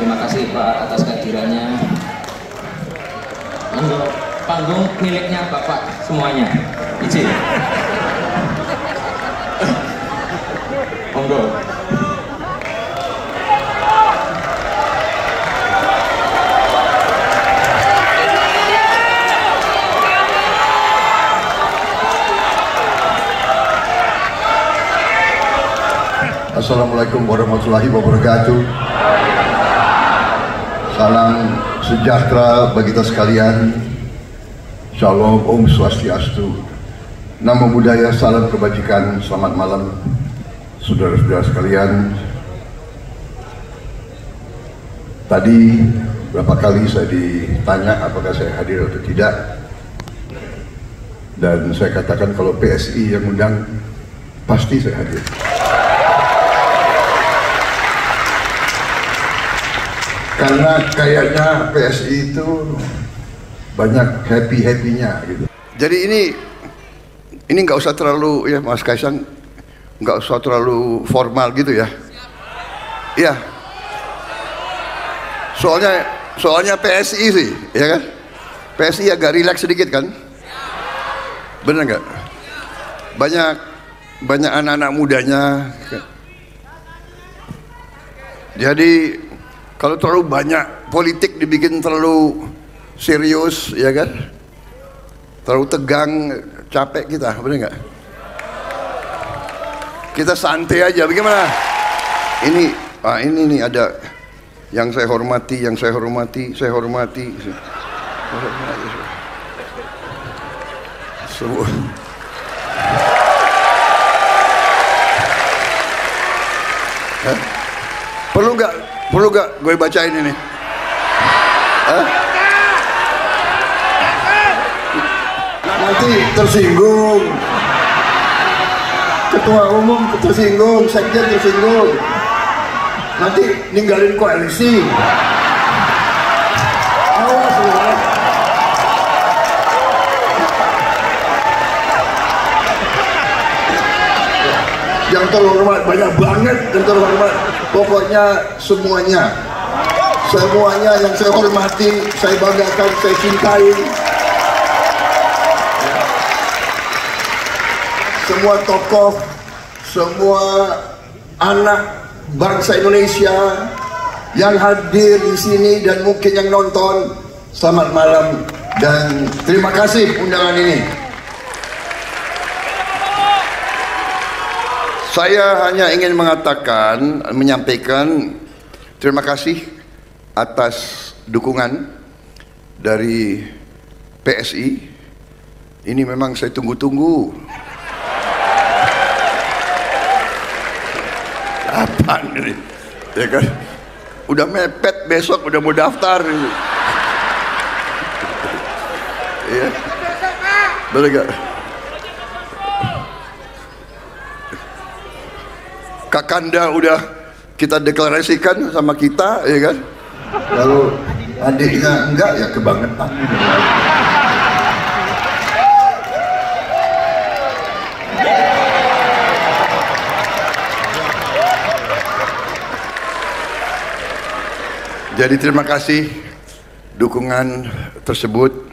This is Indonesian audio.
Terima kasih Pak atas kehadirannya. Panggung miliknya Bapak semuanya. Izin. Monggo. Assalamualaikum warahmatullahi wabarakatuh. Salam sejahtera bagi kita sekalian. Shalom, Om Swastiastu. Namo Buddhaya, salam kebajikan. Selamat malam saudara-saudara sekalian. Tadi berapa kali saya ditanya apakah saya hadir atau tidak, dan saya katakan kalau PSI yang undang pasti saya hadir. Karena kayaknya PSI itu banyak happy-happynya gitu. Jadi ini nggak usah terlalu, ya Mas Kaisang, nggak usah terlalu formal gitu ya. Iya. Soalnya PSI sih, ya kan? PSI agak rileks sedikit kan? Bener nggak? Banyak anak-anak mudanya. Jadi kalau terlalu banyak politik dibikin terlalu serius, ya kan? Terlalu tegang, capek kita, bener nggak? Kita santai aja, bagaimana? Ini nih ada yang saya hormati, semua. Perlu gak gue bacain ini? Nanti tersinggung. Ketua umum tersinggung, sekjen tersinggung. Nanti ninggalin koalisi. Awas ya. Yang terhormat banyak banget, yang terhormat. Pokoknya semuanya yang saya hormati, saya banggakan, saya cintai. Semua tokoh, semua anak bangsa Indonesia yang hadir di sini dan mungkin yang nonton, selamat malam dan terima kasih undangan ini. Saya hanya ingin menyampaikan terima kasih atas dukungan dari PSI. Ini memang saya tunggu-tunggu. Apaan ini? Ya kan? Udah mepet, besok udah mau daftar. Iya. Betul gak? Kakanda udah kita deklarasikan sama kita, ya kan? Lalu adiknya enggak, ya kebangetan. Jadi terima kasih dukungan tersebut.